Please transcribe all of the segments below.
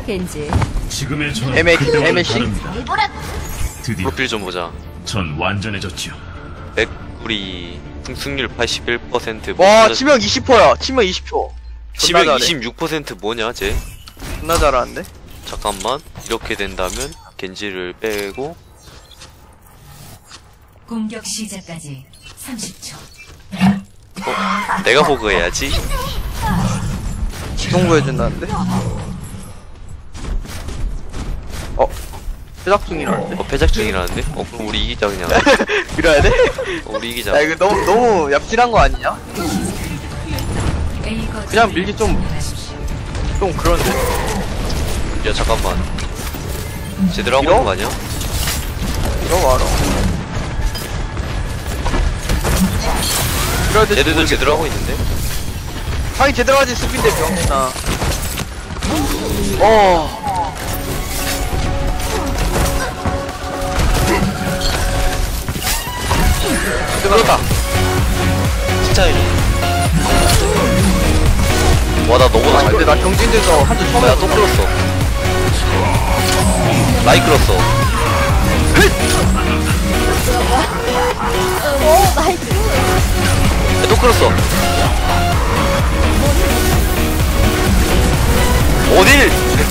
겐지. 지금의 전 애매 그때와는 씨? 다릅니다. 드디어 프로필 좀 보자. 전 완전해졌지요. 맥구리 승률 81%. 와 치명 20%야. 치명 20%. 치명 존나 잘해. 26% 뭐냐 쟤? 존나 잘하는데? 잠깐만. 이렇게 된다면 겐지를 빼고 공격 시작까지 30초. 내가 보고 해야지. 지동구해준다는데? 제작 중이라는데? 패작 중이라는데? 그럼 우리 이기자 그냥. 밀어야 돼? 우리 이기자. 야 이거 너무 얍실한 거 아니냐? 그냥 밀기 좀 그런데. 야 잠깐만. 제대로 하고 있는 거 아니야? 이러고 알아. 이럴 때 쟤들도 제대로 하고 있는데? 당연히 제대로 하지 스피인데 병신아. 그렇다. 진짜 이래. 와, 나 너무 잘 근데 나 경진대에서 한줄 처음에 또 끌었어. 라이 끌었어. 오 나이스. 야, 또 끌었어. 어딜?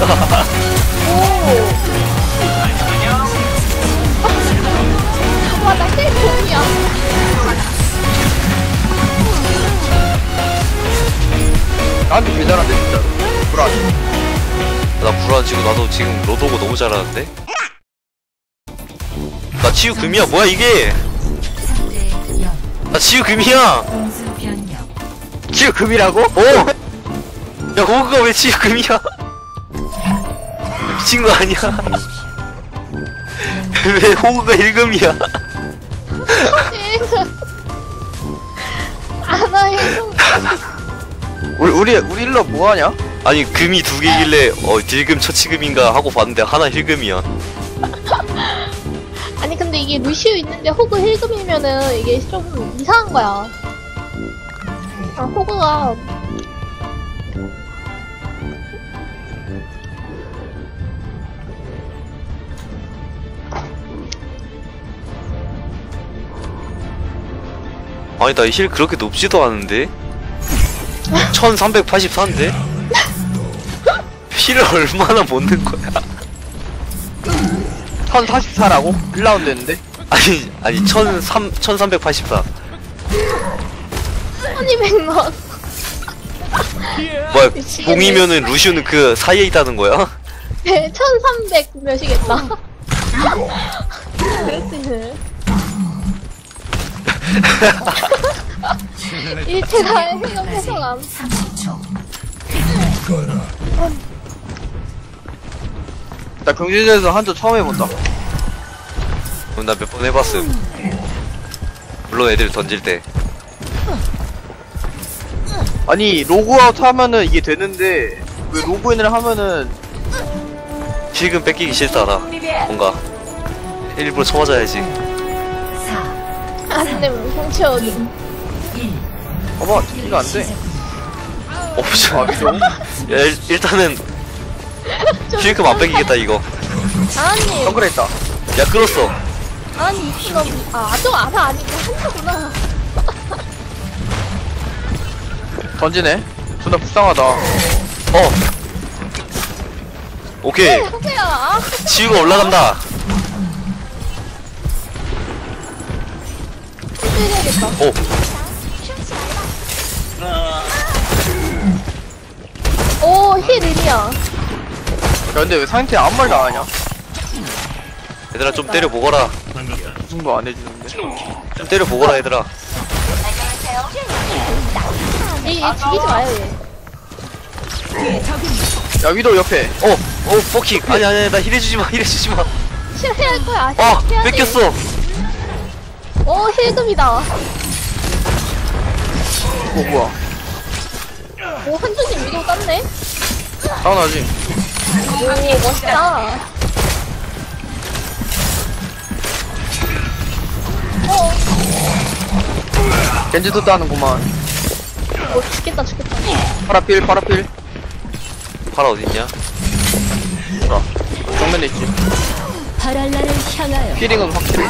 와나 제일 좋이야. 나한테 개 잘한대 진짜로. 불안. 나 불안지고 나도 지금 로도고 너무 잘하는데? 나 치유 금이야. 뭐야 이게? 3대 0. 나 치유 금이야. 공수 변경. 지금 금이라고? 야 호그가 왜 치유 금이야? 미친 거 아니야? 왜 호그가 1금이야? 아나의 우리 일러 뭐하냐? 아니 금이 두 개길래 딜금 처치금인가 하고 봤는데 하나 힐금이야. 아니 근데 이게 루시우 있는데 호그 힐금이면은 이게 좀 이상한 거야. 호그가 아니 나 힐 그렇게 높지도 않은데? 1384인데? 힐을 얼마나 못 넣은 거야? 1044라고? 1라운드 했는데? 아니 1384. 아니 백만. 뭐야 미치겠네. 공이면은 루시오는 그 사이에 있다는 거야? 네, 1300 몇이겠다. 그렇지. 일체가 해석 해석함. 30초. 나 경진대에서 한줄 처음 해본다. 나 몇 번 해봤음. 물론 애들 던질 때. 아니 로그아웃 하면은 이게 되는데 왜 로그인을 하면은 힐금 뺏기기 싫다나. 뭔가 일부러 쳐맞아야지. 4, 안 되면 성취어도. 1. 봐봐 이거 안 돼. 옵션. 미쳐. 야 일단은 힐금 안 뺏기겠다 이거. 아니, 정글했다. 야 끌었어. 아니, 이거, 저 아사 아니고 한타구나. 던지네. 존나 불쌍하다. 오케이. 호구야. 지우가 올라간다. 해야겠다. 오. 오, 힐 1이야. 야 근데 왜 상태 아무 말도 안 하냐? 얘들아 좀 때려 보거라. 우승도 안 해주는데. 좀 때려 보거라 얘들아. 얘 죽이지 마요, 얘. 야 위도 옆에. 포킥. 아니 나 힐해주지 마. 힐해주지 마. 실해야 할 거야. 아 해야 돼. 뺏겼어. 오, 힐금이다. 뭐야? 오, 한준님 위도 땄네? 당연하지. 오, 멋있다. 겐지도 따는구만. 오, 죽겠다. 파라필. 파라 어딨냐? 있지. 바랄라를 향하여 피링은 확실해.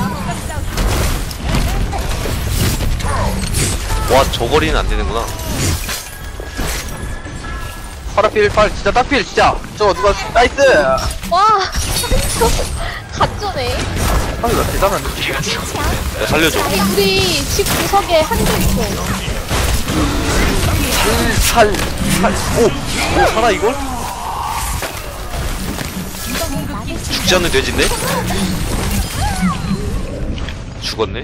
와 저거리는 안 되는구나. 파라필 팔 진짜 딱필 진짜. 저거 누가 나이스. 와, 가쩌네. 사실 나 대단한데. 야 살려줘. 우리 집 구석에 한조 있어. 오 살아 이걸? 죽지 않는 돼지인데? 죽었네.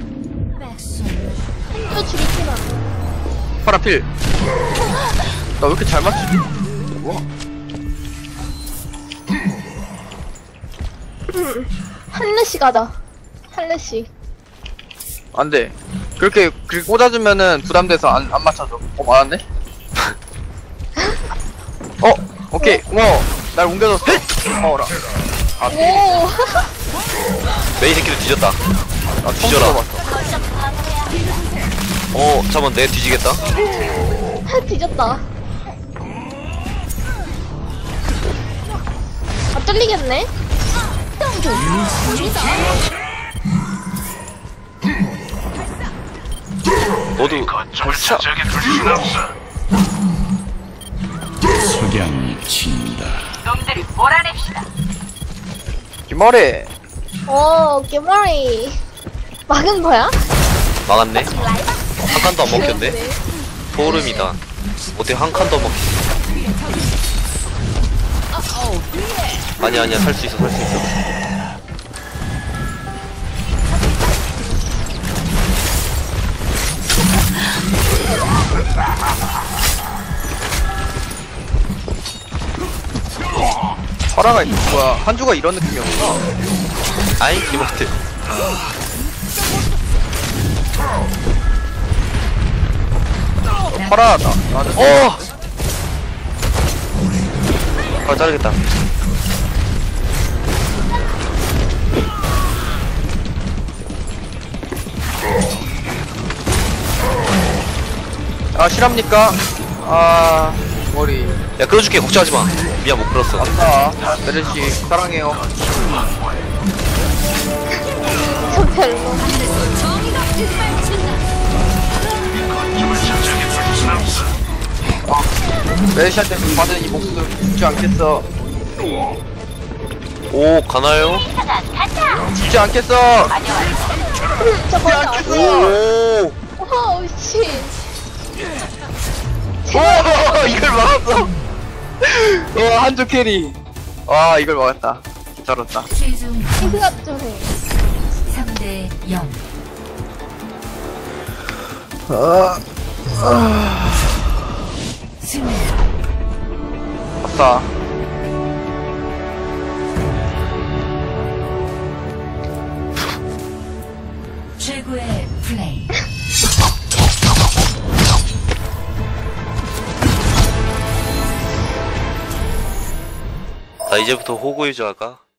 한조 죽이지마. 파라필. 나 왜 이렇게 잘 맞추지? 와. 한레씩 가자. 한레씩. 안 돼. 그렇게 꽂아주면은 부담돼서 안 맞춰줘. 맞았네? 오케이. 고마워. 날 옮겨줬어. 고마워라. 오. 메이 새끼도 뒤졌다. 나 처음 뒤져라. 들어봤어. 잠깐만 내 뒤지겠다. 뒤졌다. 아, 뚫리겠네? 너도 벌써. 석양이 친다. 김어래. 개머리. 막은 거야? 막았네. 한 칸도 안 먹혔네. 소름이다. 어떻게 한 칸도 안 먹혔어? 아니야 살 수 있어. 파라가 있는 거야. 한주가 이런 느낌이었구나. 아이 김한테. 파라 나는. 자르겠다. 실합니까? 머리. 야 끌어줄게. 걱정하지 마. 미안 못 끌었어. 맞다. 메르시 사랑해요. 저 별로. 메르시한테 받은 이 목숨 죽지 않겠어. 오 가나요? 죽지 않겠어. 저 죽지 뭐야? 않겠어. 오. 와, 씨. 오 이걸 막았어. 한조 캐리. 와 이걸 막았다. 잘했다. 최종 이그가 좀 해. 3대 0. 승리. 아싸. 최고의 플레이. 나 이제부터 호구 유저할까?